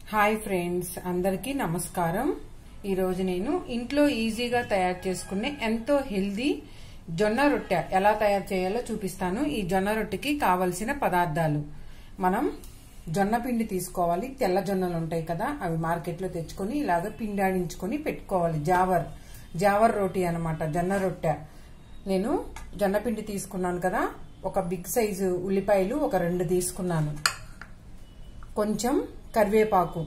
Hi friends, అందరికీ నమస్కారం. ఈ రోజు నేను ఇంట్లో ఈజీగా తయారు చేసుకునే ఎంతో హెల్దీ జొన్న రొట్టె ఎలా తయారు చేయాలో చూపిస్తాను. ఈ జొన్న రొట్టెకి కావలసిన పదార్థాలు: మనం జొన్న పిండి తీసుకోవాలి. తెల్ల జొన్నలు ఉంటాయి కదా, అవి మార్కెట్లో తెచ్చుకొని ఇలాగ పిండి ఆడించుకొని పెట్టుకోవాలి. జావర్ రోటీ అన్నమాట, జొన్న రొట్టె. నేను జొన్న పిండి తీసుకున్నాను కదా, ఒక బిగ్ సైజు ఉల్లిపాయలు ఒక 2 తీసుకున్నాను. కొంచెం కరివేపాకు,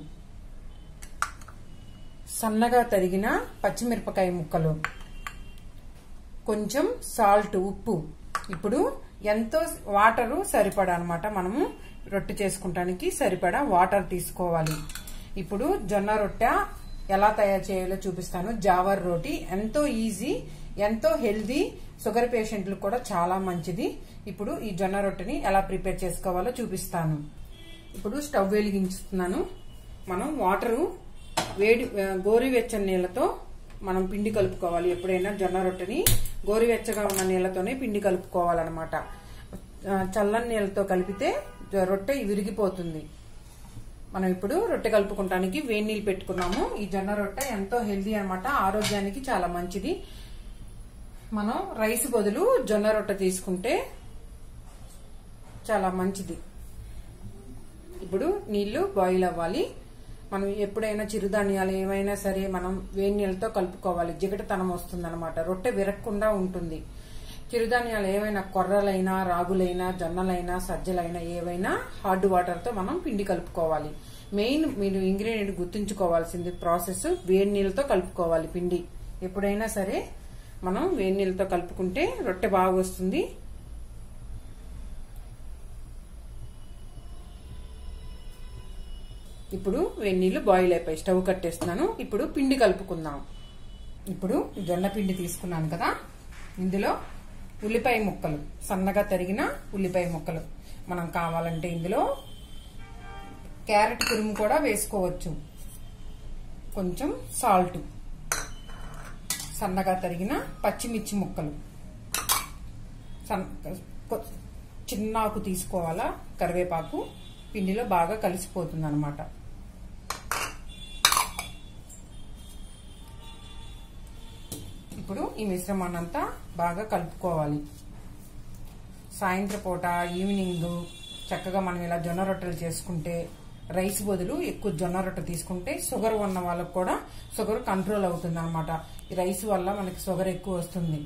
సన్నగా తరిగిన పచ్చిమిరపకాయ ముక్కలు, కొంచెం సాల్ట్, ఉప్పు. ఇప్పుడు ఎంతో వాటరు సరిపడా అన్నమాట. మనము రొట్టె చేసుకుంటానికి సరిపడా వాటర్ తీసుకోవాలి. ఇప్పుడు జొన్న రొట్టె ఎలా తయారు చేయాలో చూపిస్తాను. జావర్ రోటీ ఎంతో ఈజీ, ఎంతో హెల్దీ, షుగర్ పేషెంట్లు కూడా చాలా మంచిది. ఇప్పుడు ఈ జొన్న రొట్టెని ఎలా ప్రిపేర్ చేసుకోవాలో చూపిస్తాను. ఇప్పుడు స్టవ్ వెలిగించుతున్నాను. మనం వాటరు గోరువెచ్చని నీళ్లతో మనం పిండి కలుపుకోవాలి. ఎప్పుడైనా జొన్న రొట్టెని గోరువెచ్చగా ఉన్న నీళ్లతోనే పిండి కలుపుకోవాలన్నమాట. చల్లని నీళ్లతో కలిపితే రొట్టె విరిగిపోతుంది. మనం ఇప్పుడు రొట్టె కలుపుకోవడానికి వేడి నీళ్ళు పెట్టుకున్నాము. ఈ జొన్న రొట్టె ఎంతో హెల్దీ అన్నమాట, ఆరోగ్యానికి చాలా మంచిది. మనం రైస్ బదులు జొన్న రొట్టె తీసుకుంటే చాలా మంచిది. ఇప్పుడు నీళ్లు బాయిల్ అవ్వాలి. మనం ఎప్పుడైనా చిరుధాన్యాలు ఏమైనా సరే మనం వేడి నీళ్ళతో కలుపుకోవాలి. జిగటతనం వస్తుంది అనమాట, రొట్టె విరక్కుండా ఉంటుంది. చిరుధాన్యాలు ఏవైనా కొర్రలైనా, రాగులైనా, జొన్నలైనా, సజ్జలైనా ఏవైనా హార్డ్ వాటర్ తో మనం పిండి కలుపుకోవాలి. మెయిన్ మీరు ఇంగ్రీడియంట్ గుర్తుంచుకోవాల్సింది ప్రాసెస్, వేడి నీళ్ళతో కలుపుకోవాలి పిండి. ఎప్పుడైనా సరే మనం వేడి నీళ్ళతో కలుపుకుంటే రొట్టె బాగా వస్తుంది. ఇప్పుడు వేడి నీళ్లు బాయిల్ అయిపోయి స్టవ్ కట్టేస్తున్నాను. ఇప్పుడు పిండి కలుపుకుందాం. ఇప్పుడు జొన్న పిండి తీసుకున్నాను కదా, ఇందులో ఉల్లిపాయ ముక్కలు, సన్నగా తరిగిన ఉల్లిపాయ ముక్కలు. మనం కావాలంటే ఇందులో క్యారెట్ తురుము కూడా వేసుకోవచ్చు. కొంచెం సాల్ట్, సన్నగా తరిగిన పచ్చిమిర్చి ముక్కలు, చిన్నాకు తీసుకోవాలా, కరివేపాకు. పిండిలో బాగా కలిసిపోతుంది అన్నమాట. ఇప్పుడు ఈ మిశ్రమాన్ని అంతా బాగా కలుపుకోవాలి. సాయంత్రం పూట, ఈవినింగ్ చక్కగా మనం ఇలా జొన్న రొట్టెలు చేసుకుంటే, రైస్ బదులు ఎక్కువ జొన్న రొట్టె తీసుకుంటే షుగర్ ఉన్న వాళ్ళకు కూడా షుగర్ కంట్రోల్ అవుతుంది అనమాట. ఈ రైస్ వల్ల మనకి షుగర్ ఎక్కువ వస్తుంది.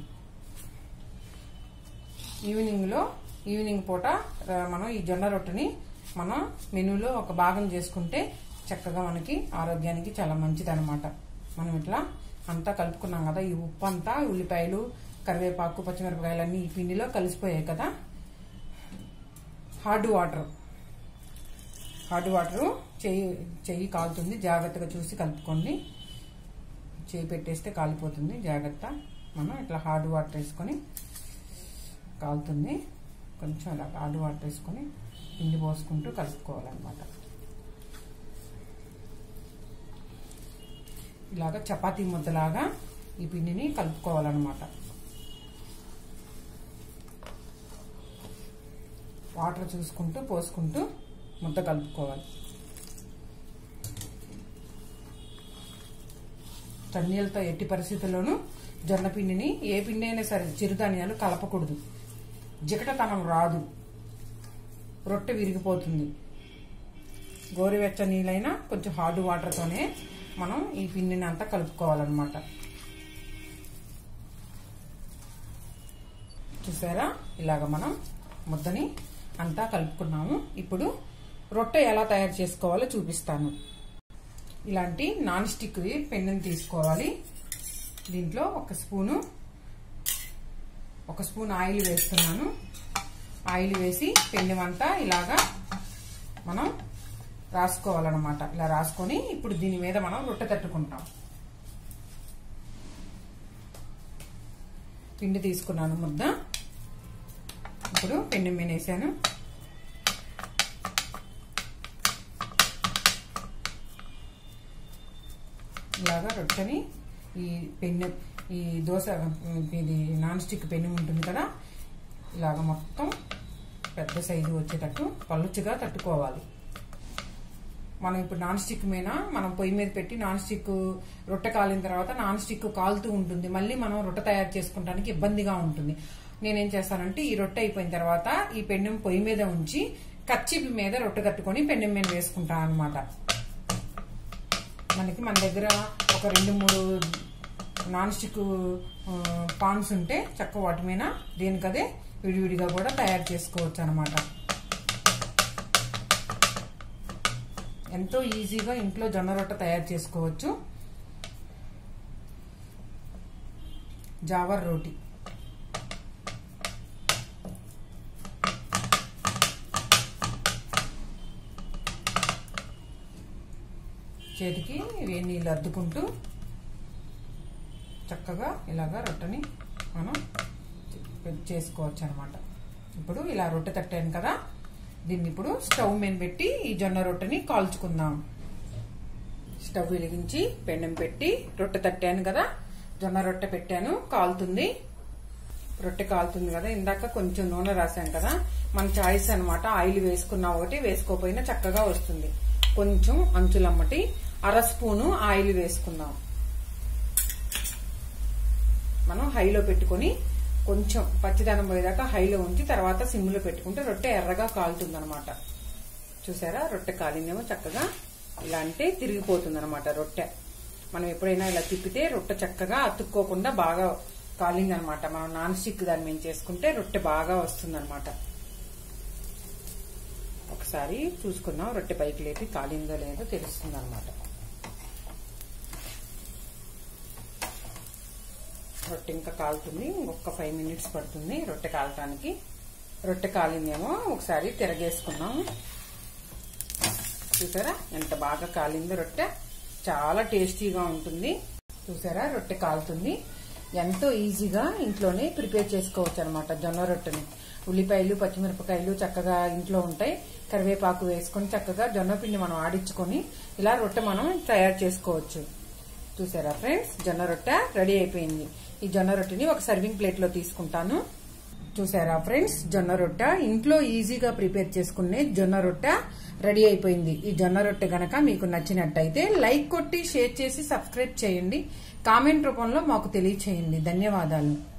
ఈవినింగ్ పూట మనం ఈ జొన్న రొట్టెని మన మెనూలో ఒక భాగం చేసుకుంటే చక్కగా మనకి ఆరోగ్యానికి చాలా మంచిది అనమాట. మనం ఇట్లా అంతా కలుపుకున్నాం కదా, ఈ ఉప్పు అంతా, ఉల్లిపాయలు, కరివేపాకు, పచ్చిమిరపకాయలు అన్ని ఈ పిండిలో కలిసిపోయాయి కదా. హార్డ్ వాటరు చెయ్యి కాలుతుంది, జాగ్రత్తగా చూసి కలుపుకోండి. చెయ్యి పెట్టేస్తే కాలిపోతుంది, జాగ్రత్త. మనం ఇట్లా హార్డ్ వాటర్ వేసుకొని, కాలుతుంది కొంచెం, ఇలా హార్డ్ వాటర్ వేసుకొని పిండి పోసుకుంటూ కలుపుకోవాలన్నమాట. ఇలాగా చపాతీ ముద్దలాగా ఈ పిండిని కలుపుకోవాలన్నమాట. వాటర్ చూసుకుంటూ పోసుకుంటూ ముద్ద కలుపుకోవాలి. చన్నీళ్ళతో ఎట్టి పరిస్థితుల్లోనూ జొన్న పిండిని, ఏ పిండి అయినా సరే చిరుధాన్యాలు కలపకూడదు. జిగటతనం రాదు, రొట్టె విరిగిపోతుంది. గోరువెచ్చ నీళ్ళైనా కొంచెం హార్డ్ వాటర్తోనే మనం ఈ పిండిని అంతా కలుపుకోవాలన్నమాట. చూసారా, ఇలాగ మనం ముద్దని అంతా కలుపుకున్నాము. ఇప్పుడు రొట్టె ఎలా తయారు చేసుకోవాలో చూపిస్తాను. ఇలాంటి నాన్ స్టిక్ పెన్నుని తీసుకోవాలి. దీంట్లో ఒక స్పూన్ ఆయిల్ వేస్తున్నాను. ఆయిల్ వేసి పెన్నెమంతా ఇలాగా మనం రాసుకోవాలన్నమాట. ఇలా రాసుకొని ఇప్పుడు దీని మీద మనం రొట్టె తట్టుకుంటాం. పిండి తీసుకున్నాను ముద్ద. ఇప్పుడు పెన్నె మీద వేసాను. ఇలాగా రొట్టెని ఈ దోశ, ఇది నాన్ స్టిక్ పెన్ను ఉంటుంది కదా, ఇలాగ మొత్తం పెద్ద సైజు వచ్చేటట్టు పలుచగా తట్టుకోవాలి. మనం ఇప్పుడు నాన్ స్టిక్ మీద మనం పొయ్యి మీద పెట్టి నాన్ స్టిక్ రొట్టె కాలిన తర్వాత నాన్ స్టిక్ కాలుతూ ఉంటుంది, మళ్ళీ మనం రొట్టె తయారు చేసుకోవడానికి ఇబ్బందిగా ఉంటుంది. నేనేం చేస్తానంటే ఈ రొట్టె అయిపోయిన తర్వాత ఈ పెండెం పొయ్యి మీద ఉంచి కచ్చిపి మీద రొట్టె కట్టుకొని పెండెం మీద వేసుకుంటాను అనమాట. మన దగ్గర ఒక 2-3 నాన్ స్టిక్ పాన్స్ ఉంటే చక్క వాటి మీద దేనికదే విడివిడిగా కూడా తయారు చేసుకోవచ్చు అనమాట. ఎంతో ఈజీగా ఇంట్లో జొన్న రొట్టె తయారు చేసుకోవచ్చు. జావర్ రోటీ చేతికి వేడి నీళ్ళు అద్దుకుంటూ చక్కగా ఇలాగా రొట్టెని మనం చేసుకోవచ్చు అనమాట. ఇప్పుడు ఇలా రొట్టె తట్టాను కదా, దీన్ని ఇప్పుడు స్టవ్ మీద పెట్టి ఈ జొన్న రొట్టెని కాల్చుకుందాం. స్టవ్ వెలిగించి పెండెం పెట్టి రొట్టె తట్టాను కదా, జొన్న రొట్టె పెట్టాను, కాలుతుంది. రొట్టె కాలుతుంది కదా, ఇందాక కొంచెం నూనె రాసాం కదా, మన చాయిస్ అనమాట. ఆయిల్ వేసుకున్నా ఒకటి, వేసుకోపోయినా చక్కగా వస్తుంది. కొంచెం అంచులమ్మటి 1/2 స్పూను ఆయిల్ వేసుకుందాం. మనం హైలో పెట్టుకుని కొంచెం పచ్చిదనం పోయేదాకా హైలో ఉంచి తర్వాత సిమ్లో పెట్టుకుంటే రొట్టె ఎర్రగా కాలుతుంది అనమాట. చూసారా, రొట్టె కాలిందేమో చక్కగా. ఇలా అంటే తిరిగిపోతుంది అనమాట రొట్టె. మనం ఎప్పుడైనా ఇలా తిప్పితే రొట్టె చక్కగా అతుక్కోకుండా బాగా కాలింది అనమాట. మనం నాన్ స్టిక్ దాన్ని మేము చేసుకుంటే రొట్టె బాగా వస్తుంది అనమాట. ఒకసారి చూసుకుందాం, రొట్టె పైకి లేపి కాలిందో లేదో తెలుస్తుంది అనమాట. రొట్టె ఇంకా కాలుతుంది, ఇంకొక 5 మినిట్స్ పడుతుంది రొట్టె కాలటానికి. రొట్టె కాలిందేమో ఒకసారి తిరగేసుకున్నాం. చూసారా ఎంత బాగా కాలిందో రొట్టె, చాలా టేస్టీగా ఉంటుంది. చూసారా రొట్టె కాలుతుంది. ఎంతో ఈజీగా ఇంట్లోనే ప్రిపేర్ చేసుకోవచ్చు అనమాట జొన్న రొట్టెని. ఉల్లిపాయలు పచ్చిమిరపకాయలు చక్కగా ఇంట్లో ఉంటాయి, కరివేపాకు వేసుకొని చక్కగా జొన్న పిండి మనం ఆడించుకొని ఇలా రొట్టె మనం తయారు చేసుకోవచ్చు. చూసారా ఫ్రెండ్స్, జొన్న రొట్టె రెడీ అయిపోయింది. ఈ జొన్న రొట్టెని ఒక సర్వింగ్ ప్లేట్ లో తీసుకుంటాను. చూసారా ఫ్రెండ్స్, జొన్న రొట్టె ఇంట్లో ఈజీగా ప్రిపేర్ చేసుకునే జొన్న రొట్టె రెడీ అయిపోయింది. ఈ జొన్న రొట్టె గనక మీకు నచ్చినట్టయితే లైక్ కొట్టి షేర్ చేసి సబ్స్క్రైబ్ చేయండి. కామెంట్ రూపంలో మాకు తెలియచేయండి. ధన్యవాదాలు.